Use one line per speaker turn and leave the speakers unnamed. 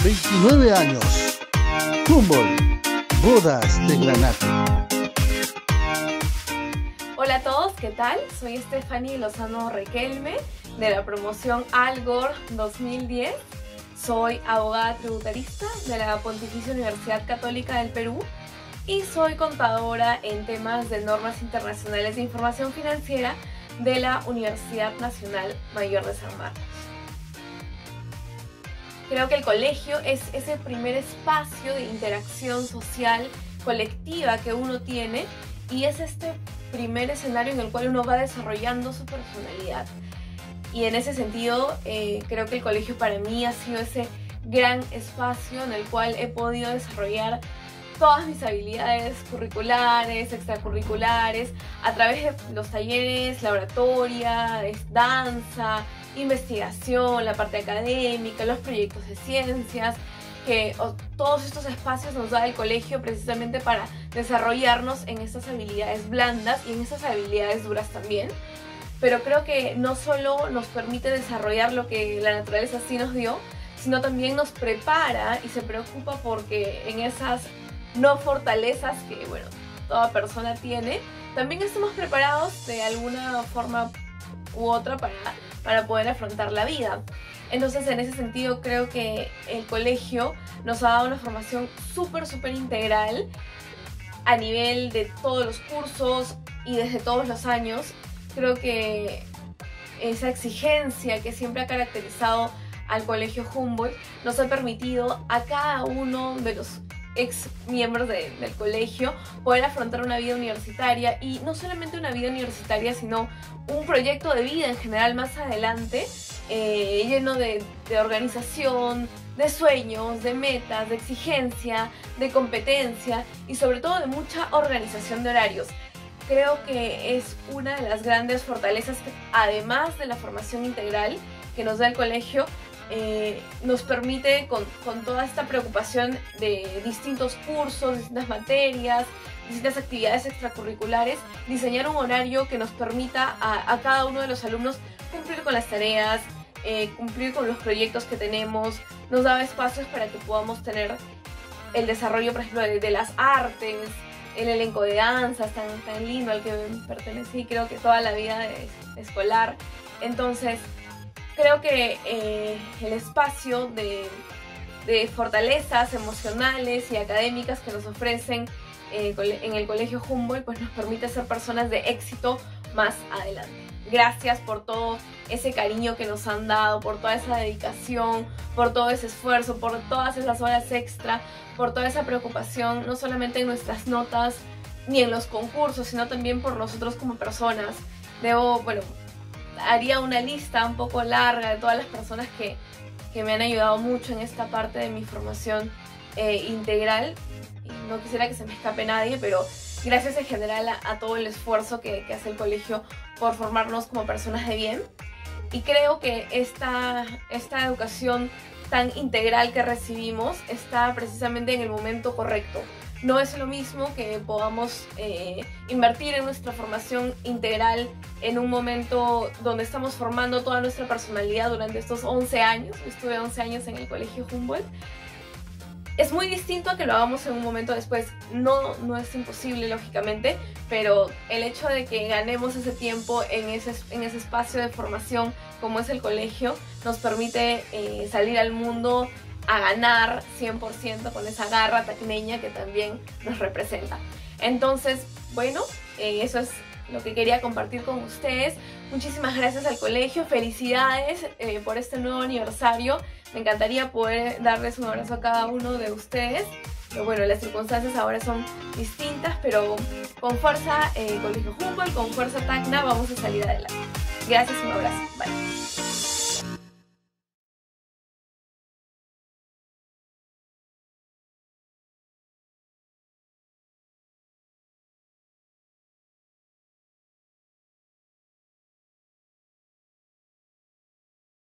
29 años. Humboldt, bodas de granate.
Hola a todos, ¿qué tal? Soy Stephanie Lozano Riquelme de la promoción Algor 2010. Soy abogada tributarista de la Pontificia Universidad Católica del Perú y soy contadora en temas de normas internacionales de información financiera de la Universidad Nacional Mayor de San Marcos. Creo que el colegio es ese primer espacio de interacción social colectiva que uno tiene y es este primer escenario en el cual uno va desarrollando su personalidad. Y en ese sentido, creo que el colegio para mí ha sido ese gran espacio en el cual he podido desarrollar todas mis habilidades curriculares, extracurriculares, a través de los talleres, la oratoria, danza, investigación, la parte académica, los proyectos de ciencias, que todos estos espacios nos da el colegio precisamente para desarrollarnos en estas habilidades blandas y en estas habilidades duras también. Pero creo que no solo nos permite desarrollar lo que la naturaleza sí nos dio, sino también nos prepara y se preocupa porque en esas no fortalezas que, bueno, toda persona tiene, también estamos preparados de alguna forma u otra para poder afrontar la vida. Entonces, en ese sentido, creo que el colegio nos ha dado una formación súper integral a nivel de todos los cursos y desde todos los años. Creo que esa exigencia que siempre ha caracterizado al Colegio Humboldt nos ha permitido a cada uno de los ex miembros del colegio poder afrontar una vida universitaria, y no solamente una vida universitaria, sino un proyecto de vida en general más adelante, lleno de organización, de sueños, de metas, de exigencia, de competencia y sobre todo de mucha organización de horarios. Creo que es una de las grandes fortalezas que, además de la formación integral que nos da el colegio, nos permite con toda esta preocupación de distintos cursos, distintas materias, distintas actividades extracurriculares, diseñar un horario que nos permita a cada uno de los alumnos cumplir con las tareas, cumplir con los proyectos que tenemos. Nos da espacios para que podamos tener el desarrollo, por ejemplo, de las artes, el elenco de danzas tan lindo al que pertenecí, creo que toda la vida escolar. Entonces, creo que el espacio de fortalezas emocionales y académicas que nos ofrecen en el Colegio Humboldt, pues nos permite ser personas de éxito más adelante. Gracias por todo ese cariño que nos han dado, por toda esa dedicación, por todo ese esfuerzo, por todas esas horas extra, por toda esa preocupación, no solamente en nuestras notas ni en los concursos, sino también por nosotros como personas. Haría una lista un poco larga de todas las personas que me han ayudado mucho en esta parte de mi formación integral. Y no quisiera que se me escape nadie, pero gracias en general a todo el esfuerzo que hace el colegio por formarnos como personas de bien. Y creo que esta educación tan integral que recibimos está precisamente en el momento correcto. No es lo mismo que podamos invertir en nuestra formación integral en un momento donde estamos formando toda nuestra personalidad durante estos 11 años. Yo estuve 11 años en el Colegio Humboldt. Es muy distinto a que lo hagamos en un momento después. No es imposible, lógicamente, pero el hecho de que ganemos ese tiempo en ese espacio de formación como es el colegio nos permite salir al mundo a ganar 100% con esa garra tacneña que también nos representa. Entonces, bueno, eso es lo que quería compartir con ustedes. Muchísimas gracias al colegio, felicidades por este nuevo aniversario. Me encantaría poder darles un abrazo a cada uno de ustedes. Pero bueno, las circunstancias ahora son distintas, pero con fuerza Colegio Humboldt, con fuerza Tacna, vamos a salir adelante. Gracias, un abrazo. Bye.